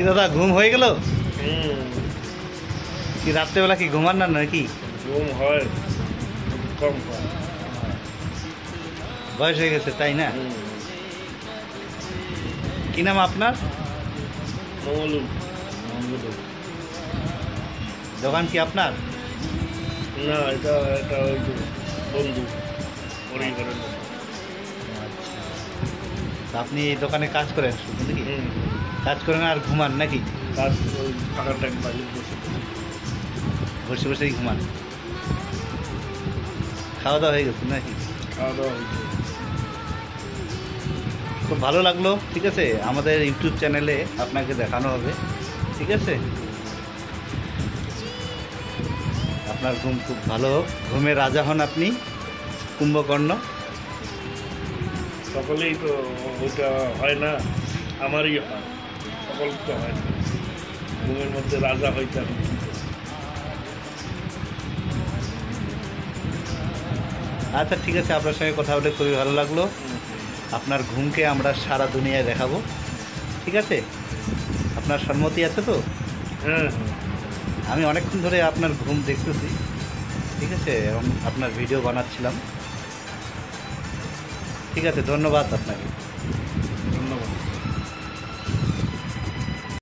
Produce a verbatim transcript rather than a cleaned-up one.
কি দাদা ঘুম হয়ে গেল? হুম কি রাত্রেবেলা কি ঘুমান না নাকি? ঘুম হয় কম কম। বয়স হয়ে গেছে তাই না? হুম কি নাম আপনার? মঙ্গলুল। দোকান কি আপনার? না, এটা এটা ওই যে বন্ধু পরিবারের লোক। তা আপনি এই দোকানে কাজ করেন শুধু নাকি? হুম কাজ করেন আর ঘুমান নাকি? কাজ ওই ফাঁকা টাইম পাইলে বসে বসে বসেই ঘুমান। খাওয়া দাওয়া হয়ে গেছে নাকি? খাওয়া দাওয়া হয়েছে। খুব ভালো লাগলো। ঠিক আছে, আমাদের ইউটিউব চ্যানেলে আপনাকে দেখানো হবে। ঠিক আছে, আপনার ঘুম খুব ভালো হোক, ঘুমের রাজা হন আপনি, কুম্ভকর্ণ। সকলেই তো ওইটা হয় না, আমারই হয়, সকল তো হয় না। ঘুমের মধ্যে রাজা হইতে আমি কি করব? আচ্ছা ঠিক আছে, আপনার সঙ্গে কথা বলে খুবই ভালো লাগলো। আপনার ঘুমকে আমরা সারা দুনিয়ায় দেখাবো। ঠিক আছে, আপনার সম্মতি আছে তো? হ্যাঁ আমি অনেকক্ষণ ধরে আপনার ঘুম দেখতেছি। ঠিক আছে, এবং আপনার ভিডিও বানাচ্ছিলাম। ঠিক আছে, ধন্যবাদ আপনাকে।